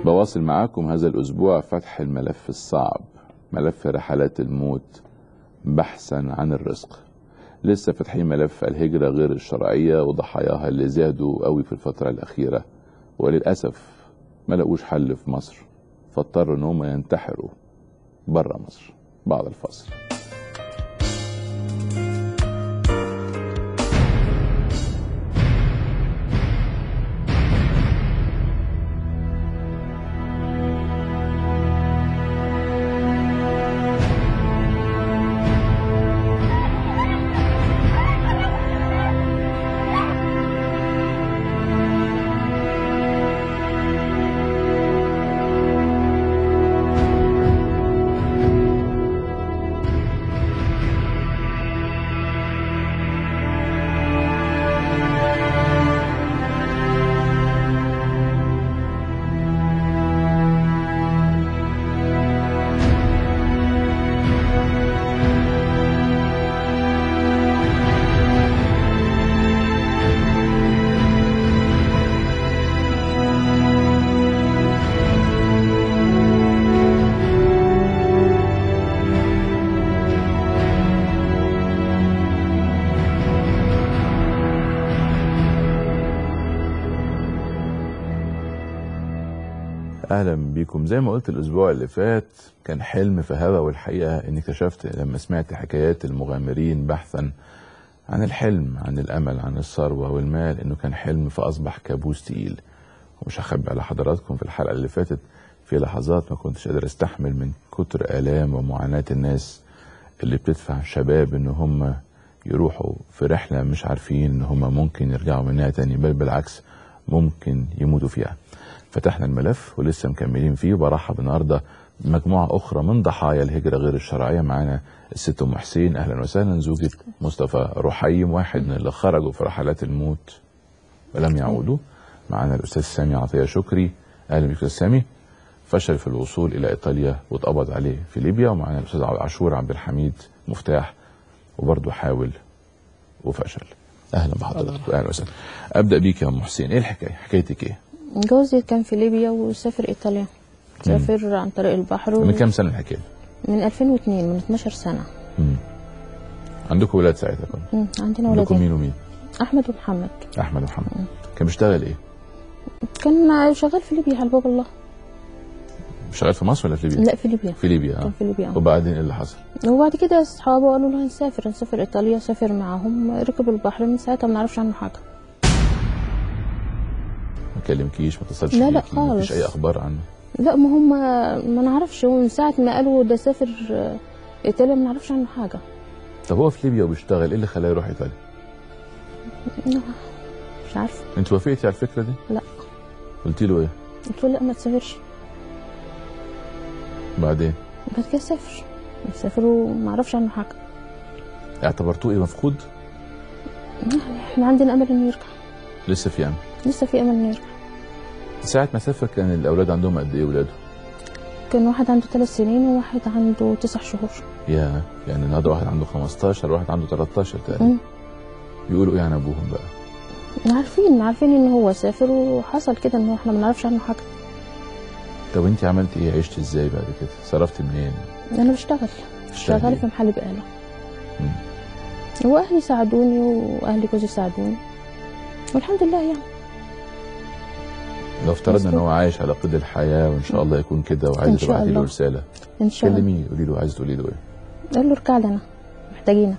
بواصل معاكم هذا الأسبوع فتح الملف الصعب، ملف رحلات الموت بحثا عن الرزق. لسه فاتحين ملف الهجرة غير الشرعية وضحاياها اللي زادوا قوي في الفترة الأخيرة، وللأسف ما لقوش حل في مصر، فاضطروا ان هم ينتحروا بره مصر. بعد الفاصل. اهلا بيكم. زي ما قلت الاسبوع اللي فات كان حلم في هوا، والحقيقه اني اكتشفت لما سمعت حكايات المغامرين بحثا عن الحلم، عن الامل، عن الثروه والمال، انه كان حلم فاصبح كابوس تقيل. ومش هخبي على حضراتكم في الحلقه اللي فاتت في لحظات ما كنتش قادر استحمل من كتر الام ومعاناه الناس اللي بتدفع شباب ان هم يروحوا في رحله مش عارفين ان هم ممكن يرجعوا منها تاني، بل بالعكس ممكن يموتوا فيها. فتحنا الملف ولسه مكملين فيه، وبرحب النهارده بمجموعه اخرى من ضحايا الهجره غير الشرعيه. معانا الست ام حسين، اهلا وسهلا، زوجة مصطفى رحيم، واحد من اللي خرجوا في رحلات الموت ولم يعودوا. معانا الاستاذ سامي عطيه شكري، اهلا بك استاذ سامي، فشل في الوصول الى ايطاليا واتقبض عليه في ليبيا. ومعانا الاستاذ عاشور عبد الحميد مفتاح، وبرضه حاول وفشل. اهلا بحضرتك، اهلا وسهلا. ابدا بيك يا ام حسين، ايه الحكايه؟ حكايتك ايه؟ جوزي كان في ليبيا وسافر ايطاليا، سافر عن طريق البحر. من كام سنه الحكايه؟ من 2002، من 12 سنه. عندكم ولاد ساعتها كنت؟ عندنا ولادين. عندكم مين ومين؟ احمد ومحمد. احمد ومحمد. كان بيشتغل ايه؟ كان شغال في ليبيا على باب الله. شغال في مصر ولا في ليبيا؟ لا في ليبيا. في ليبيا كان في ليبيا. وبعدين ايه اللي حصل؟ وبعد كده اصحابه قالوا له هنسافر ايطاليا، سافر معاهم، ركب البحر، من ساعتها ما نعرفش عنه حاجه. ما كلمكيش، ما اتصلش لا بيكي؟ خالص. مفيش اي اخبار عنه؟ لا، ما هم ما نعرفش، هو من ساعه ما قالوا ده سافر ايطاليا ما نعرفش عنه حاجه. طب هو في ليبيا وبيشتغل، ايه اللي خلاه يروح ايطاليا؟ مش عارفه. انت وافقتي على الفكره دي؟ لا. قلتي له ايه؟ قلت له لا ما تسافرش. بعدين؟ بعد كده سافر وما اعرفش عنه حاجه. اعتبرتوه ايه، مفقود؟ احنا عندنا امل انه يرجع. لسه في امل؟ لسه في امل انه يرجع. ساعة ما سافر كان الاولاد عندهم قد ايه ولاده؟ كان واحد عنده 3 سنين وواحد عنده 9 شهور. يعني النهارده واحد عنده 15 وواحد عنده 13 تقريبا. بيقولوا ايه عن ابوهم بقى؟ عارفين ان هو سافر وحصل كده، ان احنا ما نعرفش عنه حاجه. طب انت عملتي ايه؟ عشتي ازاي بعد كده؟ صرفتي منين؟ انا بشتغل في محل بقاله. واهلي ساعدوني واهلي جوزي ساعدوني والحمد لله. يعني لو افترضنا ان هو عايش على قيد الحياه وان شاء الله يكون كده، وعايز تبعتي له رساله، ان شاء الله كلميه، قولي له، عايز تقولي له ايه؟ قال له ارجع لنا، محتاجينك.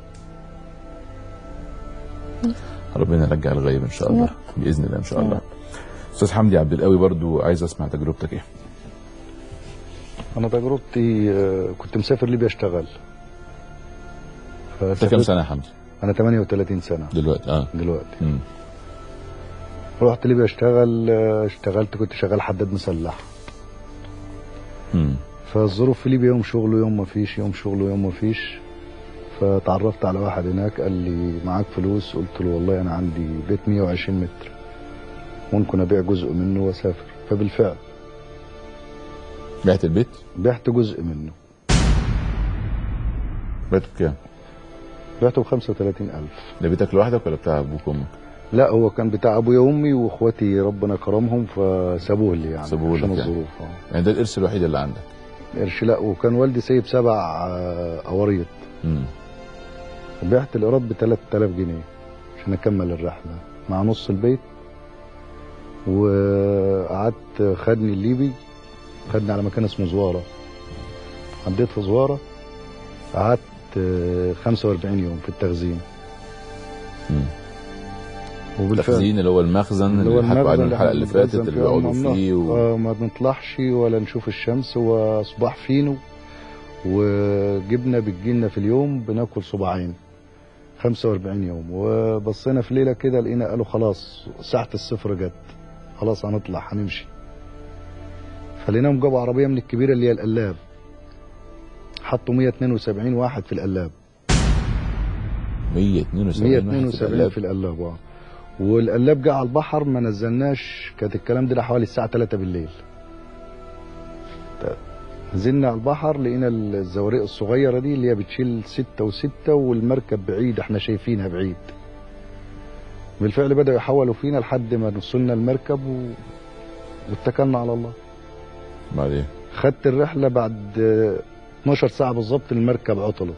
ربنا يرجع الغيب ان شاء الله باذن الله ان شاء الله. استاذ حمدي عبد القوي، برضو عايز اسمع تجربتك ايه؟ انا تجربتي كنت مسافر ليبيا اشتغل. انت كام سنه يا حمدي؟ انا 38 سنه دلوقتي. دلوقتي. رحت ليبيا اشتغلت، كنت شغال حداد مسلح. فالظروف في ليبيا يوم شغل ويوم ما فيش، يوم شغل ويوم ما فيش. فتعرفت على واحد هناك قال لي معاك فلوس؟ قلت له والله انا عندي بيت 120 متر ممكن ابيع جزء منه واسافر. فبالفعل بعت البيت؟ بعت جزء منه. بعته بكام؟ بعته ب 35,000. ده بيتك لوحدك ولا بتاع ابوك وامك؟ لا هو كان بتاع ابويا وامي واخواتي ربنا كرمهم فسابوه لي يعني سابوه عشان لك يعني. الظروف. يعني ده الارث الوحيد اللي عندك؟ قرش لا، وكان والدي سايب 7 قواريط. بعت الايراد ب 3000 جنيه عشان اكمل الرحله مع نص البيت. وقعدت خدني الليبي، خدني على مكان اسمه زواره. عديت في زواره، قعدت 45 يوم في التخزين. التخزين اللي هو المخزن اللي حكوا عنه الحلقه اللي فاتت، اللي بيقعدوا فيه ما بنطلعش ولا نشوف الشمس، وصباح فينو، وجبنه بتجيلنا في اليوم بناكل صباعين. 45 يوم. وبصينا في ليله كده لقينا قالوا خلاص ساعه الصفر جت، خلاص هنطلع هنمشي. فلقيناهم جابوا عربيه من الكبيره اللي هي القلاب، حطوا 172 واحد في القلاب. 172 في القلاب. والقلاب جه على البحر، ما نزلناش، كانت الكلام ده حوالي الساعه 3 بالليل. نزلنا على البحر لقينا الزوارق الصغيره دي اللي هي بتشيل 6 و6، والمركب بعيد احنا شايفينها بعيد. بالفعل بدأوا يحولوا فينا لحد ما وصلنا المركب واتكلنا على الله. بعدين خدت الرحله بعد 12 ساعه بالظبط المركب عطلت.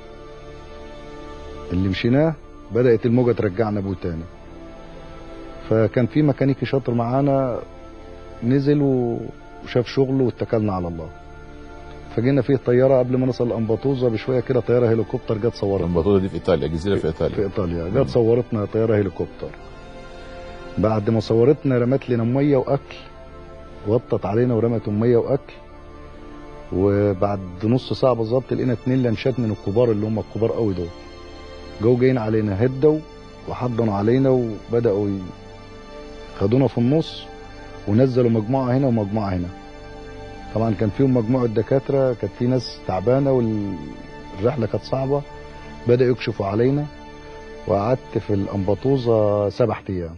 اللي مشيناه بدأت الموجه ترجعنا بيه تاني. فكان في ميكانيكي شاطر معانا نزل وشاف شغله واتكلنا على الله. فجينا فيه طياره قبل ما نوصل لامباتوزا بشويه كده، طياره هليكوبتر جت صورتنا. امباتوزا دي في ايطاليا، جزيره في ايطاليا. في ايطاليا جت صورتنا طياره هليكوبتر. بعد ما صورتنا رمت لنا ميه واكل، وطت علينا ورمت ميه واكل. وبعد نص ساعه بالظبط لقينا 2 لانشات من الكبار اللي هم الكبار قوي دول جو جايين علينا، هدوا وحضنوا علينا وبداوا خدونا في النص ونزلوا مجموعه هنا ومجموعه هنا. طبعا كان فيهم مجموعه دكاتره، كانت في ناس تعبانه والرحله كانت صعبه. بداوا يكشفوا علينا، وقعدت في الامباطوزه 7 ايام.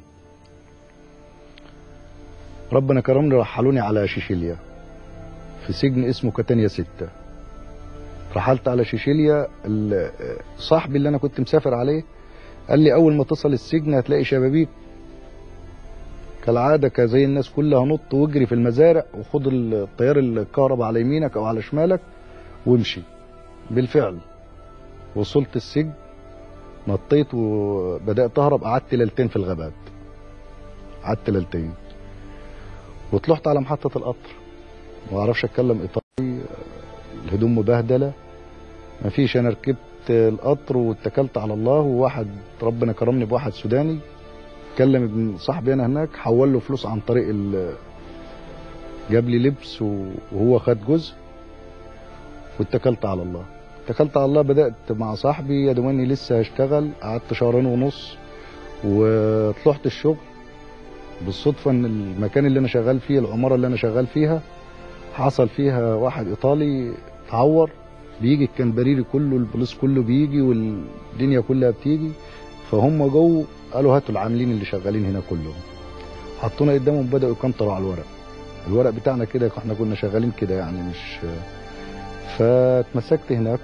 ربنا كرمني، رحلوني على شيشيليا في سجن اسمه كاتانيا 6. رحلت على شيشيليا. صاحبي اللي انا كنت مسافر عليه قال لي اول ما تصل السجن هتلاقي شبابيك كالعاده كزي الناس كلها، نط واجري في المزارع وخد التيار الكهرباء على يمينك او على شمالك وامشي. بالفعل وصلت السجن، نطيت وبدات اهرب. قعدت ليلتين في الغابات، قعدت ليلتين وطلعت على محطه القطر. ما اعرفش اتكلم ايطالي، الهدوم مبهدله، ما فيش. انا ركبت القطر واتكلت على الله. وواحد ربنا كرمني بواحد سوداني، كلم ابن صاحبي انا هناك، حول له فلوس عن طريق جاب لي لبس وهو خد جزء، واتكلت على الله. اتكلت على الله، بدات مع صاحبي يا دواني لسه هشتغل. قعدت 2.5 شهر وطلعت الشغل. بالصدفه ان المكان اللي انا شغال فيه، العماره اللي انا شغال فيها، حصل فيها واحد ايطالي اتعور، بيجي الكنبريري كله، البوليس كله بيجي والدنيا كلها بتيجي. فهم جو قالوا هاتوا العاملين اللي شغالين هنا كلهم، حطونا قدامهم، بداوا يكنتروا على الورق بتاعنا كده. احنا كنا شغالين كده يعني مش. فاتمسكت هناك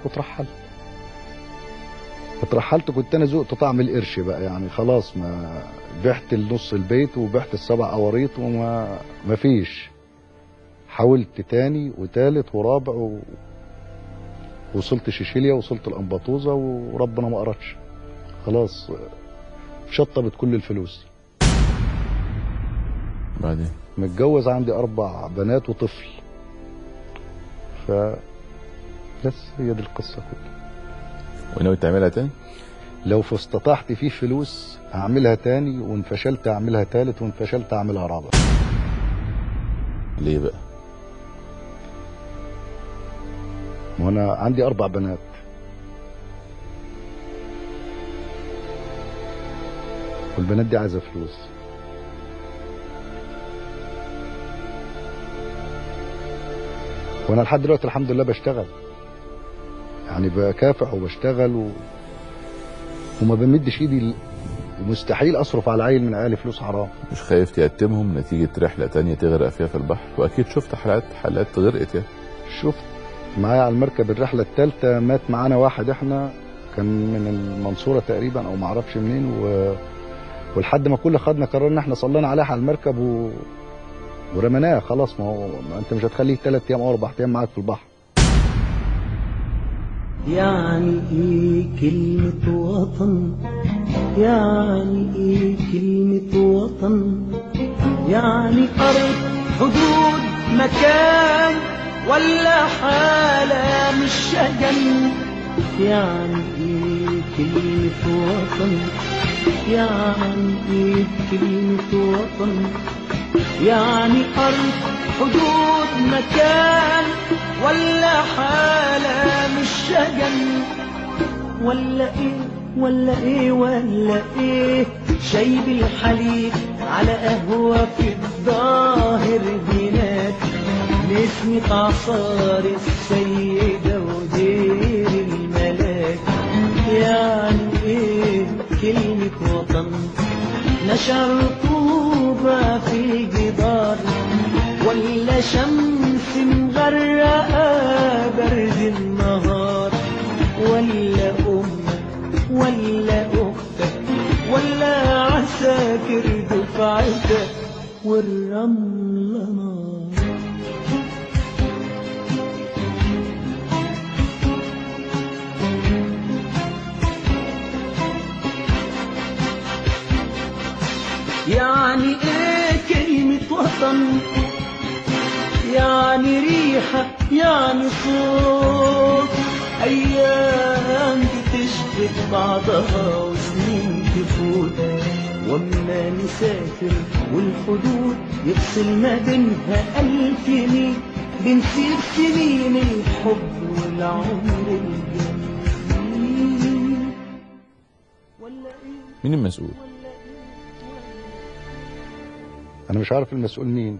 اترحلت. كنت انا ذقت طعم القرش بقى يعني، خلاص ما بعت نص البيت وبعت ال7 قواريط وما فيش. حاولت تاني وتالت ورابع وصلت شيشيليا، وصلت الامباطوزه، وربنا ما قرتش. خلاص شطبت كل الفلوس. بعدين متجوز، عندي 4 بنات وطفل. بس هي دي القصه كلها. وناوي تعملها تاني؟ لو استطعت فيه فلوس هعملها تاني، وان فشلت هعملها تالت، وان فشلت هعملها رابع. ليه بقى؟ وانا عندي 4 بنات، والبنات دي عايزه فلوس. وانا لحد دلوقتي الحمد لله بشتغل يعني، بكافح وبشتغل وما بمدش ايدي. مستحيل اصرف على عيل من عيالي فلوس حرام. مش خايف تيتمهم نتيجه رحله تانية تغرق فيها في البحر؟ واكيد شفت حالات غرقت يعني. شفت معايا على المركب الرحله الثالثه مات معانا واحد، احنا كان من المنصوره تقريبا او معرفش منين، ولحد ما كل خدنا قرار ان احنا صلينا عليه على المركب ورميناه خلاص. ما انت مش هتخليه 3 ايام او 4 ايام معاك في البحر. يعني ايه كلمة وطن؟ يعني ايه كلمة وطن؟ يعني أرض، حدود، مكان، ولا حالة مش شجن؟ يعني ايه كلمة وطن؟ يعني ايه كلمة وطن؟ يعني أرض، حدود، مكان، ولا حالة مش شجن؟ ولا ايه ولا ايه ولا ايه؟ شاي بالحليب على قهوة في الظاهر هناك، نسمة عصار السيدة ودير الملاك. يعني ايه كلمة وطن؟ نشر رطوبة في الجدار، ولا شمس مغرقة برد النهار، ولا أمك ولا أختك ولا عساكر دفعتك والرملة نار. يعني ايه كلمة وطن؟ يعني ريحة، يعني صوت، أيام بتشبه بعضها وسنين تفوت، وأما نسافر والحدود يفصل ما بينها 1000 ميل، بنسيب سنين الحب والعمر الجميل. مين المسؤول؟ انا مش عارف المسؤول مين.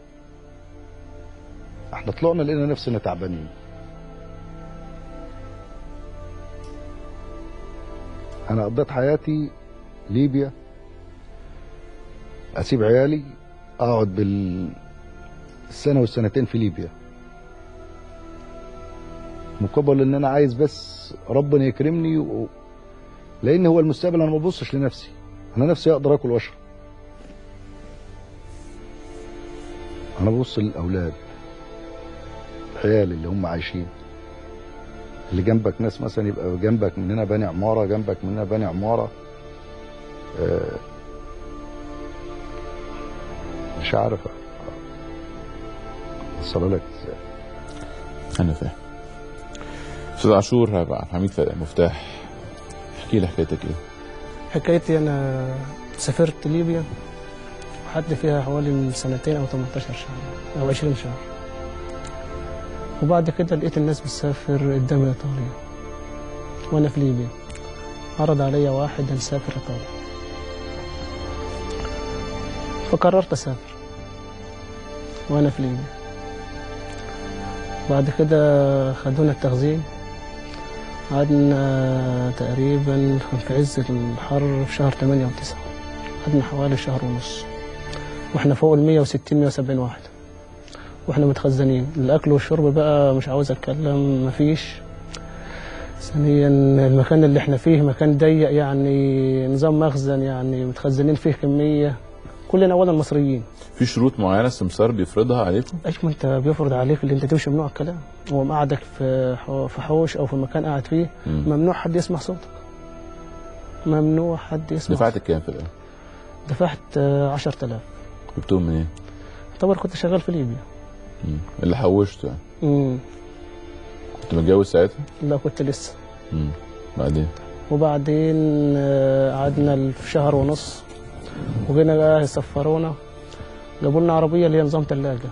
احنا طلعنا لقينا نفسنا تعبانين. انا قضيت حياتي ليبيا، اسيب عيالي اقعد بالسنه والسنتين في ليبيا، مقابل ان انا عايز بس ربنا يكرمني لان هو المستقبل. انا ما ببصش لنفسي، انا نفسي اقدر اكل واشرب، انا ببص للاولاد، عيالي اللي هم عايشين، اللي جنبك ناس مثلا يبقى جنبك مننا بني عماره، جنبك مننا بني عماره. مش عارف اوصل لك ازاي. انا فاهم. استاذ عاشور عبد الحميد مفتاح، احكي لي حكايتك ايه؟ حكايتي انا سافرت ليبيا، قعدت فيها حوالي 2 أو 18 شهر او 20 شهر، وبعد كده لقيت الناس بتسافر قدام ايطاليا وانا في ليبيا. عرض عليا واحد هنسافر ايطاليا، فقررت اسافر وانا في ليبيا. بعد كده خدونا التخزين، قعدنا تقريبا في عز الحر في شهر 8 و 9، قعدنا حوالي شهر ونص واحنا فوق 160 170 واحد واحنا متخزنين. الاكل والشرب بقى مش عاوز اتكلم، مفيش. ثانيا المكان اللي احنا فيه مكان ضيق، يعني نظام مخزن، يعني متخزنين فيه كميه. كلنا اولا مصريين. في شروط معينه السمسار بيفرضها عليكم؟ ايش ما انت بيفرض عليك اللي انت تمشي ممنوع الكلام، هو مقعدك في حوش او في مكان قاعد فيه ممنوع حد يسمع صوتك، ممنوع حد يسمع. دفعت كام في الاول؟ دفعت 10,000. جبتهم منين؟ طبعا كنت شغال في ليبيا. اللي حوشته يعني. كنت متجوز ساعتها؟ لا كنت لسه. وبعدين قعدنا في شهر ونص، وجينا بقى يسفرونا، جابوا لنا عربيه اللي هي نظام ثلاجه.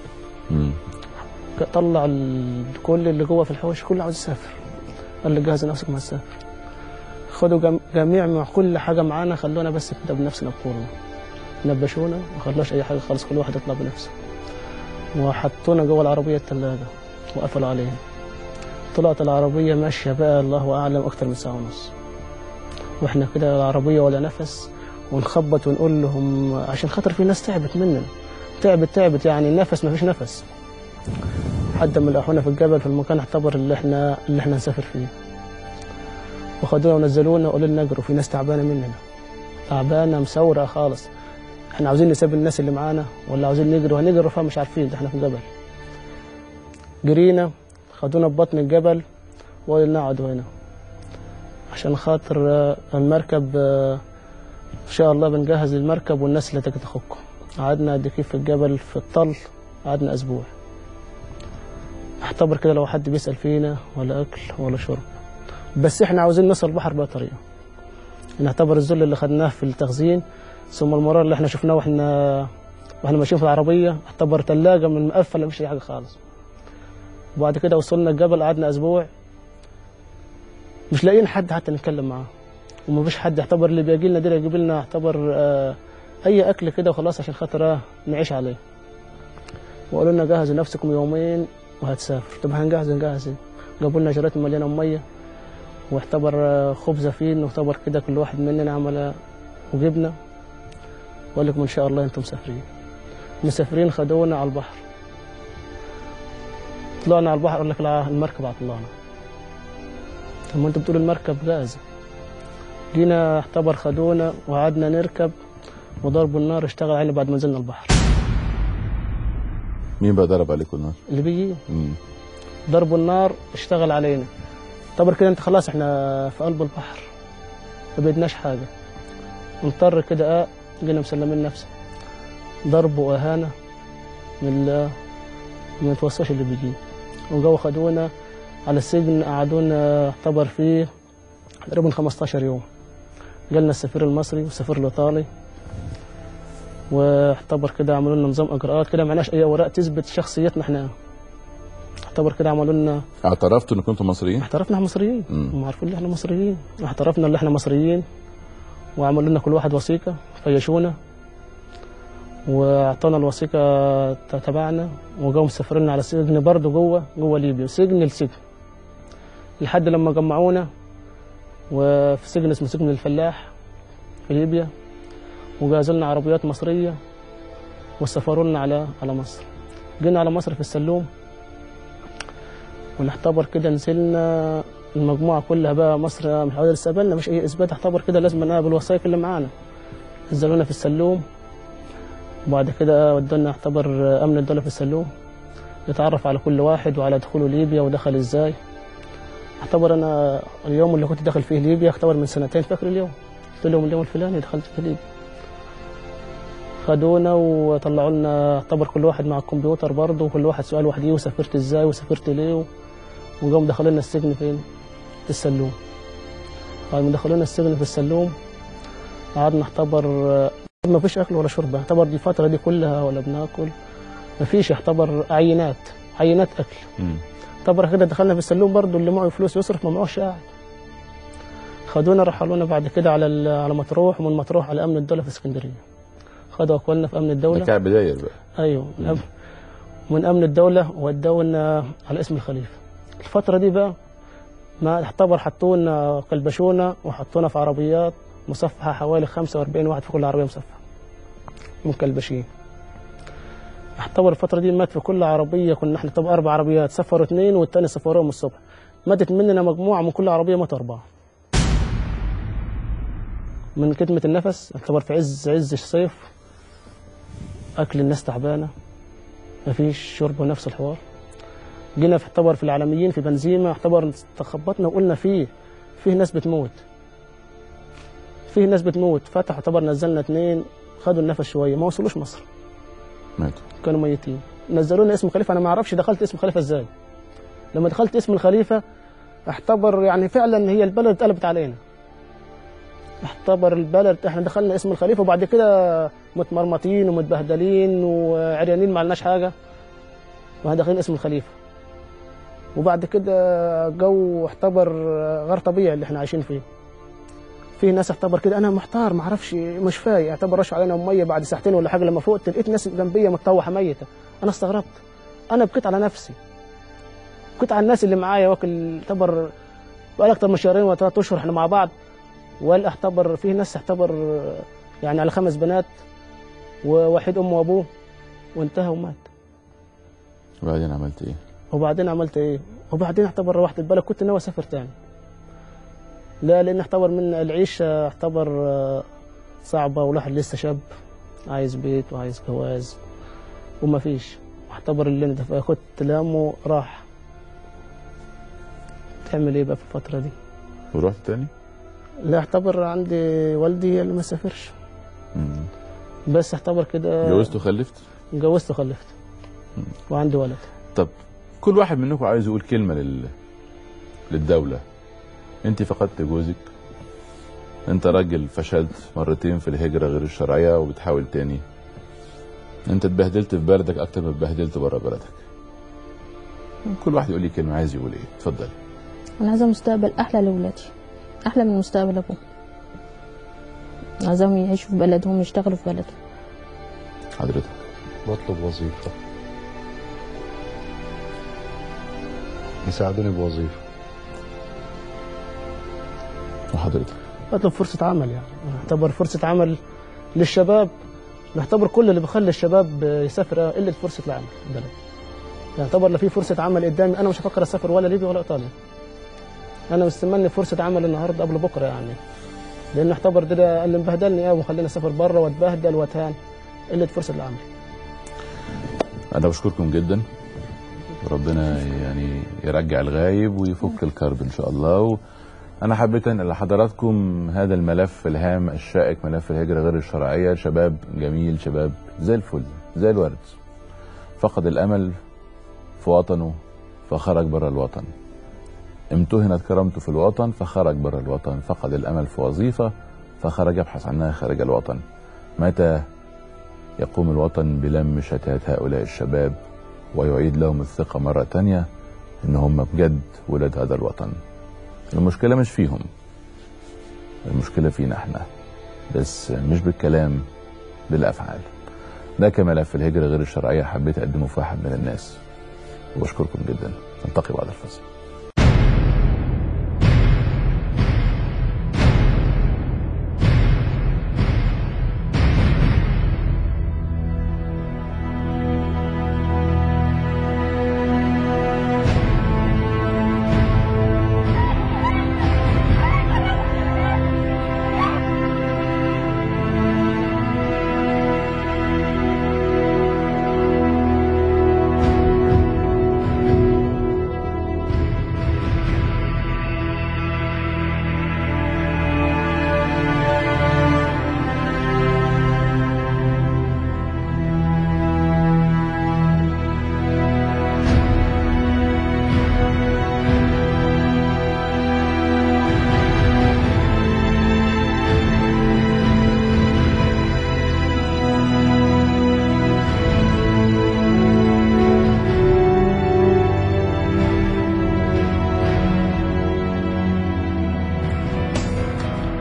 طلع كل اللي جوه في الحوش كله عاوز يسافر، قال لي جهز نفسك ما تسافر. خدوا جميع مع كل حاجه معانا، خلونا بس كده بنفسنا بكورنا، نبشونا ما خلوش اي حاجه خالص، كل واحد يطلع بنفسه، وحطونا جوه العربيه الثلاجه وقفلوا عليها. طلعت العربيه ماشيه بقى الله اعلم اكتر من ساعه ونص، واحنا كده العربيه ولا نفس، ونخبط ونقول لهم عشان خاطر في ناس تعبت مننا، تعبت يعني النفس ما فيش نفس، لحد ما لقونا في الجبل في المكان اعتبر اللي احنا نسافر فيه، وخدونا ونزلونا وقالوا لنا نجروا، في ناس تعبانه مننا. تعبانه مسوره خالص. احنا عاوزين نسيب الناس اللي معانا ولا عاوزين نجري؟ وهنجري فمش عارفين، ده احنا في جبل. جرينا خدونا ببطن الجبل وقلنا نقعدوا هنا عشان خاطر المركب ان شاء الله بنجهز المركب والناس اللي تيجي تخكم. قعدنا قد كيف في الجبل في الطل، قعدنا اسبوع. اعتبر كده لو حد بيسأل فينا ولا اكل ولا شرب، بس احنا عاوزين نوصل البحر بأي طريقه. نعتبر الذل اللي خدناه في التخزين ثم المرار اللي احنا شفناه واحنا ماشيين في العربيه، اعتبر ثلاجه من مقفله مفيش اي حاجه خالص. وبعد كده وصلنا الجبل قعدنا اسبوع مش لاقيين حد حتى نتكلم معاه، ومفيش حد يعتبر اللي بيجي لنا ده يجيب لنا يعتبر اي اكل كده وخلاص عشان خاطر نعيش عليه. وقالوا لنا جهزوا نفسكم يومين وهتسافر. طب نجهز ايه؟ جابوا لنا جرات مليانه ميه واعتبر خبزه فين، واعتبر كده كل واحد مننا عمل وجبنا، وقال لكم ان شاء الله انتم مسافرين. خدونا على البحر، طلعنا على البحر. قال لك لا المركب عطلانه. طب ما انتوا بتقولوا المركب جاهزه. جينا اعتبر خدونا وقعدنا نركب وضربوا النار اشتغل علينا بعد ما نزلنا البحر. مين بقى ضرب عليكم النار؟ اللي بيجي ضربوا النار اشتغل علينا. اعتبر كده انت خلاص احنا في قلب البحر ما بيدناش حاجه، نضطر كده جينا مسلمين نفسنا. ضرب واهانه من ما يتوصاش اللي بيجي. وجو خدونا على السجن قعدونا اعتبر فيه تقريبا 15 يوم. جالنا السفير المصري والسفير الايطالي واعتبر كده عملوا لنا نظام اجراءات كده، معناش اي اوراق تثبت شخصيتنا احنا. اعتبر كده عملوا لنا. اعترفتوا ان كنتم مصريين؟ اعترفنا احنا مصريين، هم عارفين ان احنا مصريين، اعترفنا ان احنا مصريين. وعملوا لنا كل واحد وثيقه، فيشونا واعطونا الوثيقه تبعنا. وجاوا مسافريننا على سجن برضه جوه ليبيا، سجن لسجن، لحد لما جمعونا وفي سجن اسمه سجن الفلاح في ليبيا. وجهزوا لنا عربيات مصريه وسافروا لنا على مصر. جينا على مصر في السلوم ونعتبر كده نزلنا المجموعه كلها بقى مصر مش عاوزه تستقبلنا، مش اي اثبات. اعتبر كده لازم نقابل بالوثائق اللي معانا. نزلونا في السلوم وبعد كده ودونا اعتبر امن الدوله في السلوم يتعرف على كل واحد وعلى دخوله ليبيا ودخل ازاي. اعتبر انا اليوم اللي كنت داخل فيه ليبيا اعتبر من سنتين، فاكر اليوم قلت لهم اليوم الفلاني دخلت في ليبيا. خدونا وطلعوا لنا اعتبر كل واحد مع الكمبيوتر برضه، وكل واحد سؤال وحده وسافرت ازاي وسافرت ليه. وقاموا دخلوا لنا السجن فين؟ في السلوم. بعد ما دخلونا السجن في السلوم قعدنا اعتبر ما فيش اكل ولا شرب. اعتبر دي الفتره دي كلها ولا بناكل، ما فيش. اعتبر عينات اكل. اعتبر كده دخلنا في السلوم برضه اللي معه فلوس يصرف ما معهوش قاعد. خدونا رحلونا بعد كده على مطروح، ومن مطروح على امن الدوله في اسكندريه. خدوا اكلنا في امن الدوله. ده كعب داير بقى. ايوه. من امن الدوله ودونا على اسم الخليفه. الفتره دي بقى ما اعتبر حطونا كلبشونا وحطونا في عربيات مصفحه، حوالي 45 واحد في كل عربيه مصفحه مكلبشين. اعتبر الفتره دي مات في كل عربيه، كنا احنا طب 4 عربيات، سفروا 2 والثاني سفروهم الصبح. ماتت مننا مجموعه من كل عربيه ماتوا 4 من كتمه النفس. اعتبر في عز الصيف، اكل الناس تعبانه، مفيش شرب ونفس الحوار. جينا اعتبر في العالميين في بنزيمه، اعتبر تخبطنا وقلنا فيه ناس بتموت. فتح اعتبر نزلنا 2 خدوا النفس شويه، ما وصلوش مصر، ماتوا، كانوا ميتين. نزلونا اسم خليفه. انا ما اعرفش دخلت اسم خليفه ازاي. لما دخلت اسم الخليفه اعتبر يعني فعلا هي البلد اتقلبت علينا. اعتبر البلد احنا دخلنا اسم الخليفه وبعد كده متمرمطين ومتبهدلين وعريانين، ما لناش حاجه، داخلين اسم الخليفه. وبعد كده جو اعتبر غير طبيعي اللي احنا عايشين فيه. في ناس اعتبر كده انا محتار ما اعرفش مش فايق. اعتبر رشوا علينا ميه بعد ساعتين ولا حاجه. لما فوقت لقيت ناس جنبيه متطوحه ميته. انا استغربت، انا بكيت على نفسي، بكيت على الناس اللي معايا. واكل اعتبر بقى اكتر من 2 و 3 اشهر احنا مع بعض. وقال اعتبر في ناس اعتبر يعني على 5 بنات وواحد امه وابوه وانتهى ومات. وبعدين عملت ايه؟ وبعدين اعتبر روحت البلد. كنت ناوي اسافر تاني، لا لان اعتبر من العيشه اعتبر صعبة، والواحد لسه شاب عايز بيت وعايز جواز وما فيش. اعتبر اللي انت كنت لامه راح. تعمل ايه بقى في الفترة دي؟ ورحت تاني؟ لا، اعتبر عندي والدي اللي ما سافرش. بس اعتبر كده. اتجوزت وخلفت؟ اتجوزت وخلفت. وعندي ولد. طب كل واحد منكم عايز يقول كلمة للدولة. انت فقدت جوزك، انت راجل فشلت مرتين في الهجرة غير الشرعية وبتحاول تاني، انت اتبهدلت في بلدك اكتر ما اتبهدلت بره بلدك. كل واحد يقول لي كلمة عايز يقول ايه. اتفضلي. انا عايزه مستقبل احلى لاولادي، احلى من مستقبل ابوهم. عايزاهم يعيشوا في بلدهم ويشتغلوا في بلدهم. حضرتك؟ بطلب وظيفة، يساعدوني بوظيفة. وحضرتك؟ اطلب فرصة عمل، يعني نعتبر فرصة عمل للشباب. نعتبر كل اللي بيخلي الشباب يسافر قلة فرصة العمل في البلد. يعتبر لو في فرصة عمل قدامي انا مش هفكر اسافر ولا ليبيا ولا ايطاليا. انا مستني فرصة عمل النهارده قبل بكره، يعني لان اعتبر ده اللي مبهدلني قوي وخليني اسافر بره واتبهدل واتهان، قلة فرصة العمل. انا بشكركم جدا، ربنا يعني يرجع الغايب ويفك الكرب ان شاء الله. أنا حبيت أنقل لحضراتكم هذا الملف الهام الشائك، ملف الهجرة غير الشرعية. شباب جميل، شباب زي الفل زي الورد، فقد الأمل في وطنه فخرج بره الوطن، امتهنت كرامته في الوطن فخرج بره الوطن، فقد الأمل في وظيفة فخرج يبحث عنها خارج الوطن. متى يقوم الوطن بلم شتات هؤلاء الشباب ويعيد لهم الثقة مرة تانية إن هم بجد ولاد هذا الوطن؟ المشكلة مش فيهم، المشكلة فينا احنا، بس مش بالكلام، بالأفعال. ده كملف الهجرة غير الشرعية حبيت أقدمه في واحد من الناس، وبشكركم جدا. نلتقي بعد الفاصل.